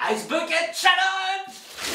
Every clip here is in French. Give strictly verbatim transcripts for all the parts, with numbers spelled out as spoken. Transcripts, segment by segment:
Ice Bucket Challenge.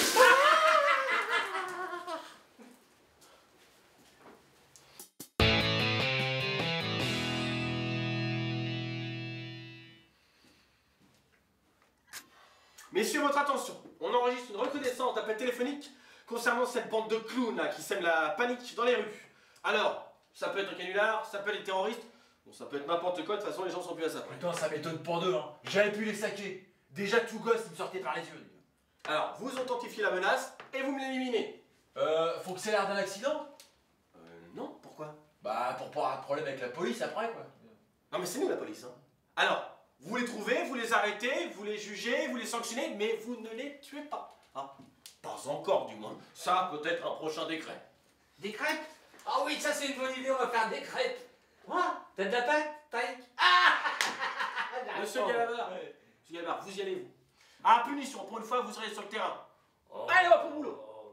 Messieurs, votre attention, on enregistre une reconnaissance d'appel téléphonique concernant cette bande de clowns là, qui sème la panique dans les rues. Alors, ça peut être un canular, ça peut être des terroristes, bon, ça peut être n'importe quoi, de toute façon les gens sont plus à ça. Putain, ça m'étonne pour deux, hein. J'avais pu les saquer. Déjà tout gosse, il me sortait par les yeux. Alors, vous authentifiez la menace et vous me l'éliminez. Euh, faut que c'est l'air d'un accident? Euh, non, pourquoi? Bah, pour pas avoir de problème avec la police après, quoi. Non mais c'est nous la police, hein. Alors, vous les trouvez, vous les arrêtez, vous les jugez, vous les sanctionnez, mais vous ne les tuez pas. Hein? Pas encore du moins. Ça, peut-être un prochain décret. Des crêpes? Ah oui, ça c'est une bonne idée, on va faire des crêpes. Quoi? T'as de la pâte? Taille? Ah! Monsieur Galabar, Ouais. Monsieur Galabar, vous y allez vous. Ah, punition, pour une fois vous serez sur le terrain. Oh. Allez hop, au boulot. Oh,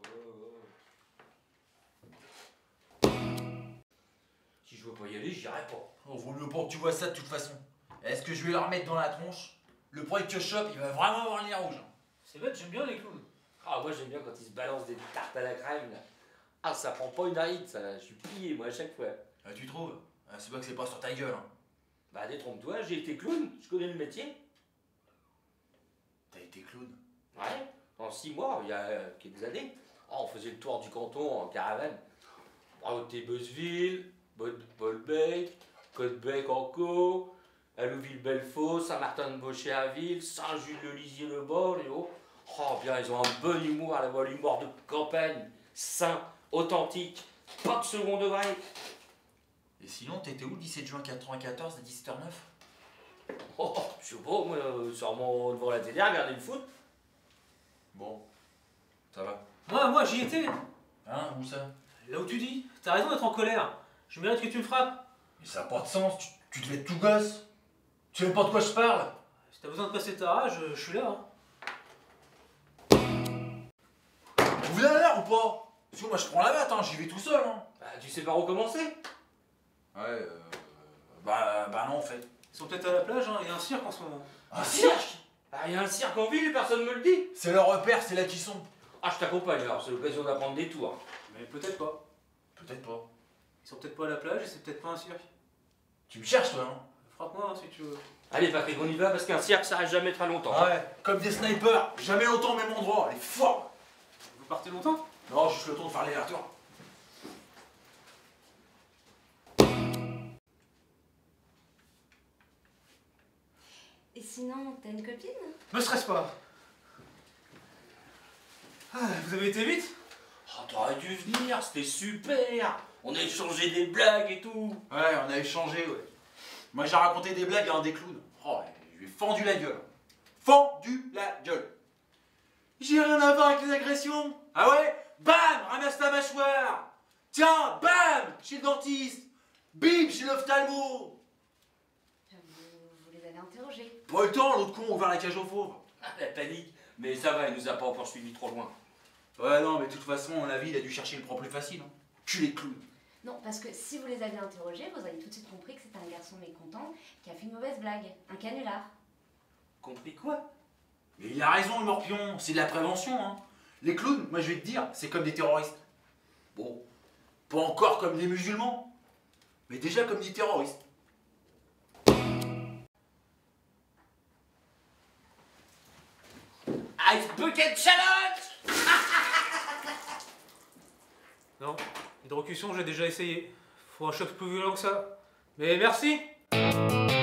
oh, oh. Si je veux pas y aller, j'irai pas. Oh, vaut mieux pas que tu vois ça de toute façon. Est-ce que je vais leur mettre dans la tronche? Le premier que je chope, il va vraiment avoir le nez rouge. C'est bête, j'aime bien les clowns. Ah, moi j'aime bien quand ils se balancent des tartes à la crème là. Ah, ça prend pas une aride, ça. Je suis plié moi à chaque fois. Ah, tu trouves? Ah, c'est pas que c'est pas sur ta gueule, hein. Bah détrompe-toi, j'ai été clown, je connais le métier. T'as été clown? Ouais, en six mois, il y a euh, quelques années. Oh, on faisait le tour du canton en caravane. Braoté-Beuzeville, Bolbec, Côte-Bec-en-Caux, Allouville-Belfaux, Saint-Martin-de-Beauché à Ville, Saint-Jules-le-Lisier-le-Bord, et oh, oh bien, ils ont un bon humour, la voix l'humour de campagne, sain, authentique, pas de second degré. Et sinon, t'étais où le dix-sept juin quatre-vingt-quatorze à dix-sept heures neuf? Oh, je sais pas, moi, euh, sûrement devant la télé, regarder le foot. Bon, ça va. Moi, moi, j'y étais. Hein, où ça? Là où tu dis. T'as raison d'être en colère. Je mérite que tu me frappes. Mais ça n'a pas de sens, tu, tu devais être tout gosse. Tu sais même pas de quoi je parle. Si t'as besoin de passer ta rage, je suis là. Hein. Vous avez l'air ou pas? Parce que moi je prends la batte, hein, j'y vais tout seul. Hein. Bah, tu sais par où commencer? Ouais, euh... Bah, bah non en fait. Ils sont peut-être à la plage, hein. Il y a un cirque en ce moment. Un cirque? Bah, il y a un cirque en ville, personne me le dit. C'est leur repère, c'est là qu'ils sont. Ah, je t'accompagne alors, c'est l'occasion d'apprendre des tours. Mais peut-être pas. Peut-être pas. Ils sont peut-être pas à la plage et c'est peut-être pas un cirque. Tu me cherches toi, hein? Frappe-moi hein, si tu veux. Allez Patrick, on y va parce qu'un cirque ça reste jamais très longtemps. Ouais, comme des snipers, jamais longtemps au même endroit, elle est forte. Vous partez longtemps? Non, juste le temps de faire les retours. Et sinon, t'as une copine? Me stresse pas. Ah, vous avez été vite? Oh, t'aurais dû venir, c'était super. On a échangé des blagues et tout. Ouais, on a échangé, ouais. Moi j'ai raconté des blagues à un des clowns. Oh, je lui ai fendu la gueule. Fendu la gueule. J'ai rien à voir avec les agressions. Ah ouais? Bam! Ramasse ta mâchoire. Tiens, bam! Chez le dentiste. Bim! Chez l'ophtalmo. Vous, vous les avez interrogés. Pas le temps, l'autre con a ouvert la cage aux fauves. Ah, la panique. Mais ça va, il nous a pas poursuivi trop loin. Ouais, non, mais de toute façon, on a vu, il a dû chercher le propre plus facile. Hein. Cul les clowns. Non, parce que si vous les aviez interrogés, vous auriez tout de suite compris que c'était un garçon mécontent qui a fait une mauvaise blague, un canular. Compris quoi? Mais il a raison, le morpion, c'est de la prévention. Hein. Les clowns, moi je vais te dire, c'est comme des terroristes. Bon, pas encore comme des musulmans, mais déjà comme des terroristes. Ice Bucket Challenge. Non. Hydrocution, j'ai déjà essayé. Faut un choc plus violent que ça. Mais merci!